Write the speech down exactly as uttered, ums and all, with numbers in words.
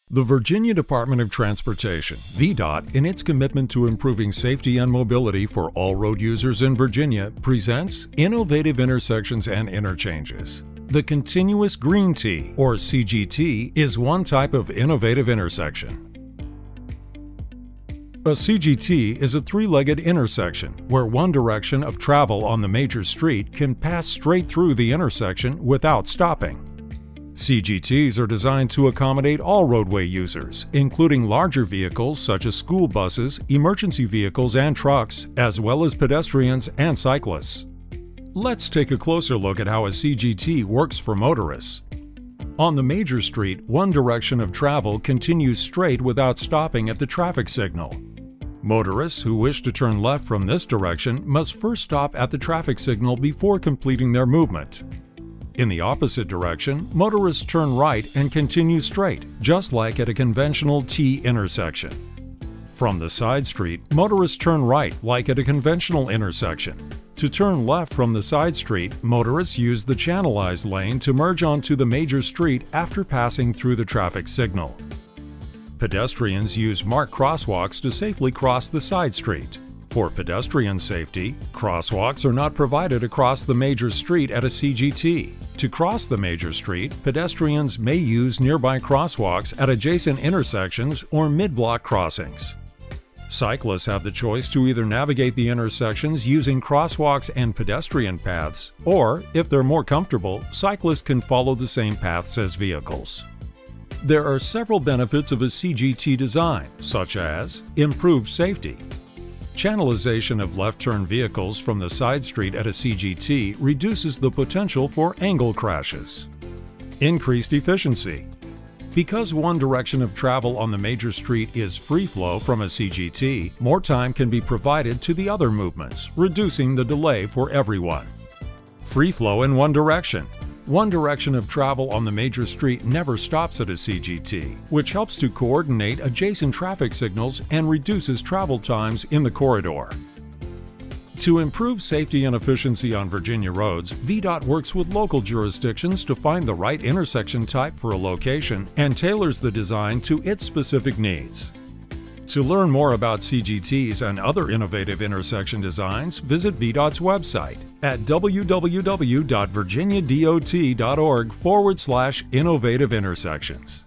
The Virginia Department of Transportation, V DOT, in its commitment to improving safety and mobility for all road users in Virginia, presents Innovative Intersections and Interchanges. The Continuous Green T, or C G T, is one type of innovative intersection. A C G T is a three-legged intersection where one direction of travel on the major street can pass straight through the intersection without stopping. C G Ts are designed to accommodate all roadway users, including larger vehicles such as school buses, emergency vehicles, and trucks, as well as pedestrians and cyclists. Let's take a closer look at how a C G T works for motorists. On the major street, one direction of travel continues straight without stopping at the traffic signal. Motorists who wish to turn left from this direction must first stop at the traffic signal before completing their movement. In the opposite direction, motorists turn right and continue straight, just like at a conventional T intersection. From the side street, motorists turn right like at a conventional intersection. To turn left from the side street, motorists use the channelized lane to merge onto the major street after passing through the traffic signal. Pedestrians use marked crosswalks to safely cross the side street. For pedestrian safety, crosswalks are not provided across the major street at a C G T. To cross the major street, pedestrians may use nearby crosswalks at adjacent intersections or mid-block crossings. Cyclists have the choice to either navigate the intersections using crosswalks and pedestrian paths, or, if they're more comfortable, cyclists can follow the same paths as vehicles. There are several benefits of a C G T design, such as improved safety. Channelization of left-turn vehicles from the side street at a C G T reduces the potential for angle crashes. Increased efficiency. Because one direction of travel on the major street is free flow from a C G T, more time can be provided to the other movements, reducing the delay for everyone. Free flow in one direction. One direction of travel on the major street never stops at a C G T, which helps to coordinate adjacent traffic signals and reduces travel times in the corridor. To improve safety and efficiency on Virginia roads, V DOT works with local jurisdictions to find the right intersection type for a location and tailors the design to its specific needs. To learn more about C G Ts and other innovative intersection designs, visit V DOT's website at w w w dot virginia dot org forward slash innovative intersections.